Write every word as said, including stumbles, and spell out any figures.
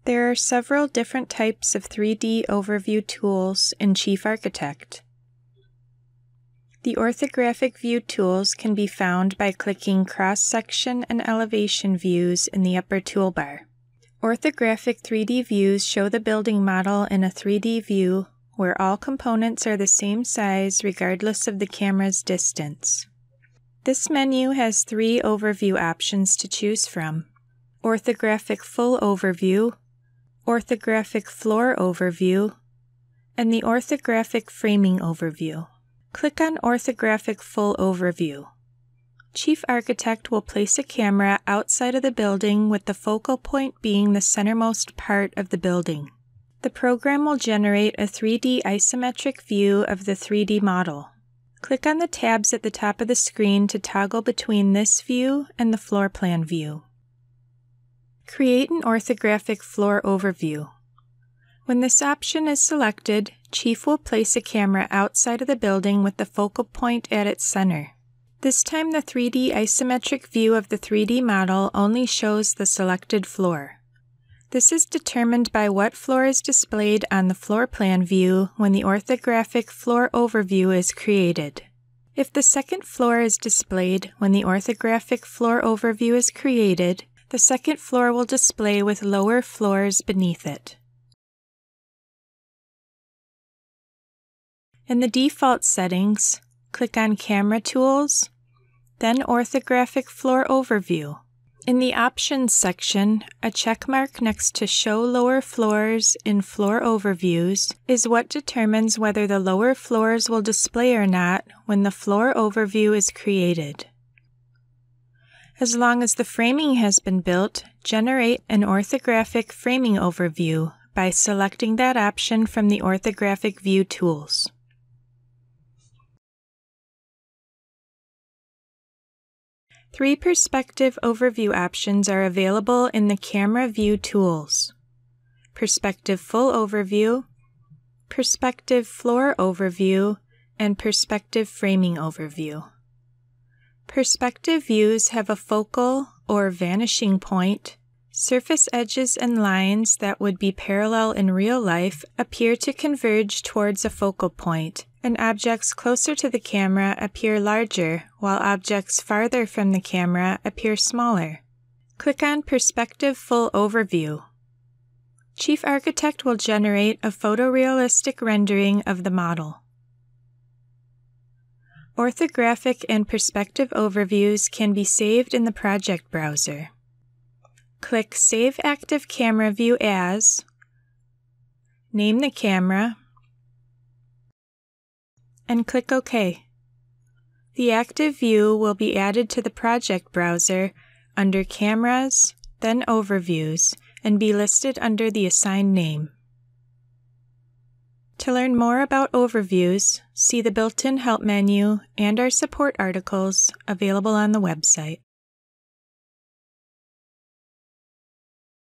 There are several different types of three D overview tools in Chief Architect. The Orthographic View tools can be found by clicking Cross-Section and Elevation Views in the upper toolbar. Orthographic three D views show the building model in a three D view where all components are the same size regardless of the camera's distance. This menu has three overview options to choose from: Orthographic Full Overview, Orthographic Floor Overview, and the Orthographic Framing Overview. Click on Orthographic Full Overview. Chief Architect will place a camera outside of the building with the focal point being the centermost part of the building. The program will generate a three D isometric view of the three D model. Click on the tabs at the top of the screen to toggle between this view and the floor plan view. Create an Orthographic Floor Overview. When this option is selected, Chief will place a camera outside of the building with the focal point at its center. This time the three D isometric view of the three D model only shows the selected floor. This is determined by what floor is displayed on the floor plan view when the Orthographic Floor Overview is created. If the second floor is displayed when the Orthographic Floor Overview is created, the second floor will display with lower floors beneath it. In the default settings, click on Camera Tools, then Orthographic Floor Overview. In the Options section, a checkmark next to Show Lower Floors in Floor Overviews is what determines whether the lower floors will display or not when the floor overview is created. As long as the framing has been built, generate an Orthographic Framing Overview by selecting that option from the Orthographic View tools. Three perspective overview options are available in the Camera View tools: Perspective Full Overview, Perspective Floor Overview, and Perspective Framing Overview. Perspective views have a focal or vanishing point. Surface edges and lines that would be parallel in real life appear to converge towards a focal point, and objects closer to the camera appear larger, while objects farther from the camera appear smaller. Click on Perspective Full Overview. Chief Architect will generate a photorealistic rendering of the model. Orthographic and perspective overviews can be saved in the project browser. Click Save Active Camera View As, name the camera, and click OK. The active view will be added to the project browser under Cameras, then Overviews, and be listed under the assigned name. To learn more about overviews, see the built-in help menu and our support articles available on the website.